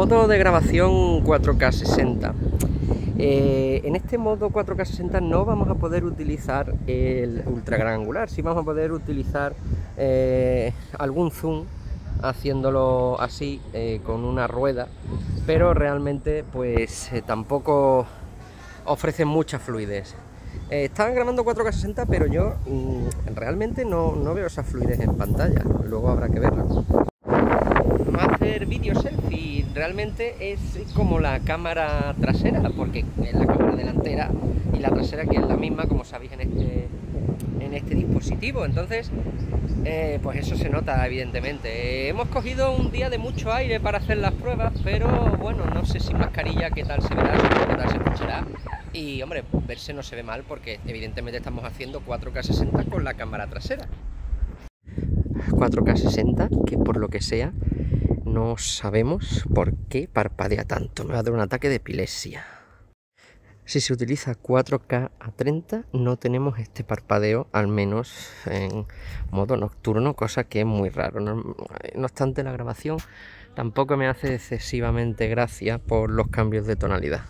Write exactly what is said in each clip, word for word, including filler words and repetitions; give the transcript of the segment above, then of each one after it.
Modo de grabación cuatro K sesenta. Eh, en este modo cuatro K sesenta no vamos a poder utilizar el ultra gran angular, sí vamos a poder utilizar eh, algún zoom haciéndolo así eh, con una rueda, pero realmente pues eh, tampoco ofrece mucha fluidez. Eh, están grabando cuatro K sesenta, pero yo mmm, realmente no, no veo esa fluidez en pantalla, luego habrá que verlo. Vamos a hacer vídeo selfie, realmente es como la cámara trasera, porque es la cámara delantera y la trasera que es la misma, como sabéis, en este, en este dispositivo. Entonces, eh, pues eso se nota evidentemente. Eh, hemos cogido un día de mucho aire para hacer las pruebas, pero bueno, no sé sin mascarilla qué tal se verá, qué tal se escuchará. Y hombre, verse no se ve mal porque evidentemente estamos haciendo cuatro K sesenta con la cámara trasera. cuatro K sesenta, que por lo que sea no sabemos por qué parpadea tanto. Me va a dar un ataque de epilepsia. Si se utiliza cuatro K a treinta no tenemos este parpadeo, al menos en modo nocturno, cosa que es muy raro. No, no obstante, la grabación tampoco me hace excesivamente gracia por los cambios de tonalidad.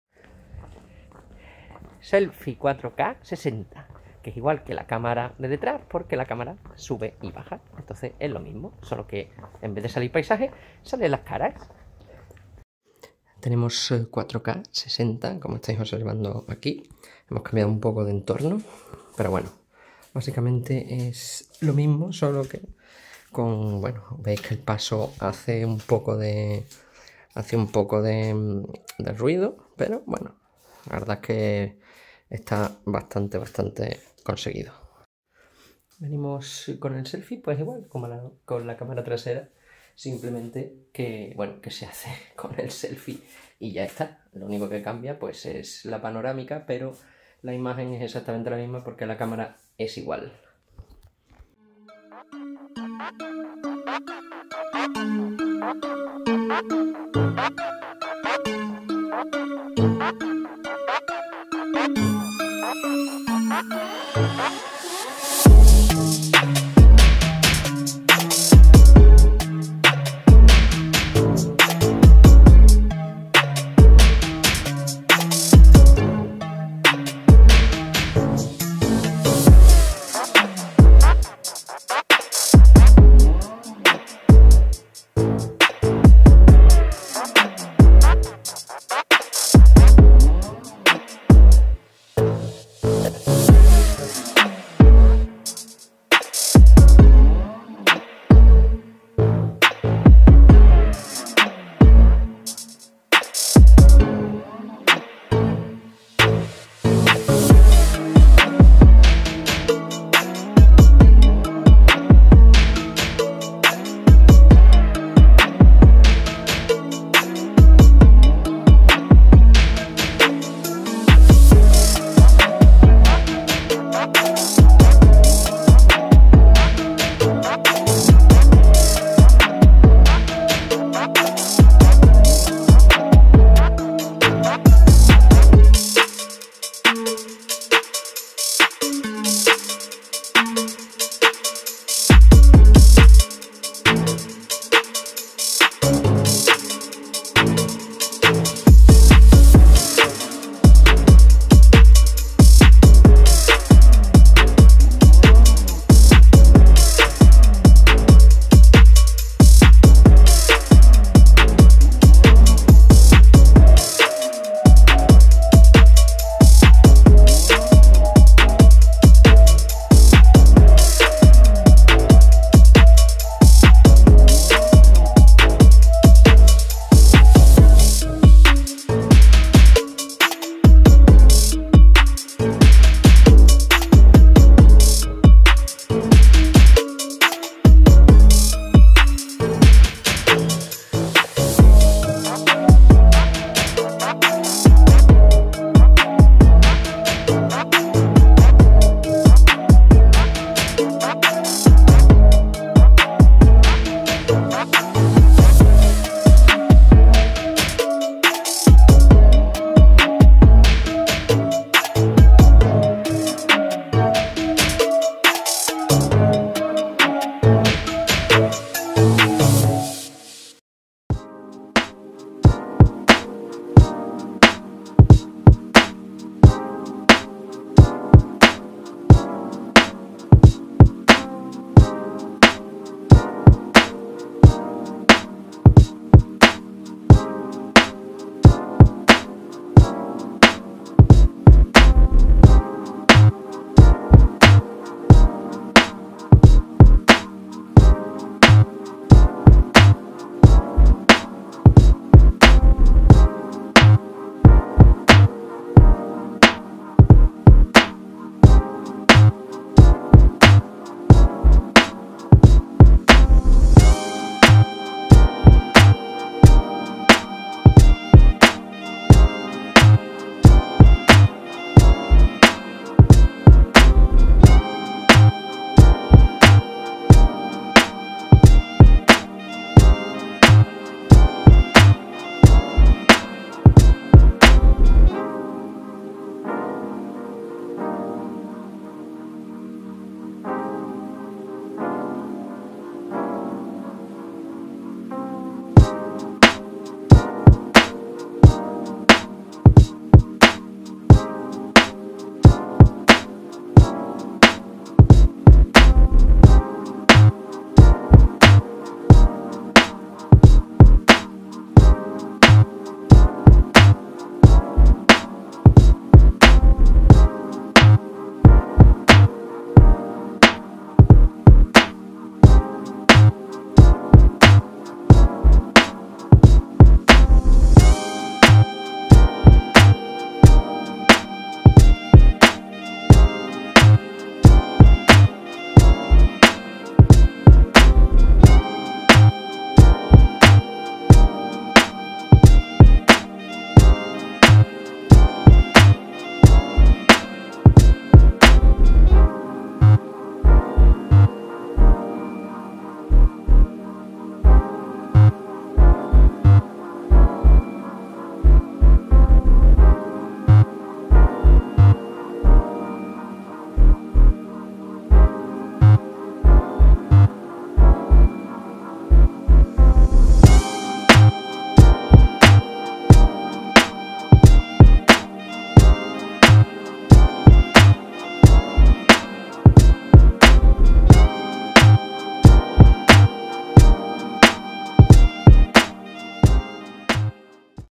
Selfie cuatro K sesenta, que es igual que la cámara de detrás, porque la cámara sube y baja. Entonces es lo mismo, solo que en vez de salir paisaje, salen las caras. Tenemos cuatro K sesenta, como estáis observando aquí. Hemos cambiado un poco de entorno, pero bueno, básicamente es lo mismo, solo que con, bueno, veis que el paso hace un poco de, hace un poco de, de ruido, pero bueno, la verdad es que está bastante, bastante conseguido. Venimos con el selfie, pues igual, como la, con la cámara trasera, simplemente que, bueno, que se hace con el selfie y ya está. Lo único que cambia, pues, es la panorámica, pero la imagen es exactamente la misma porque la cámara es igual. Thank you.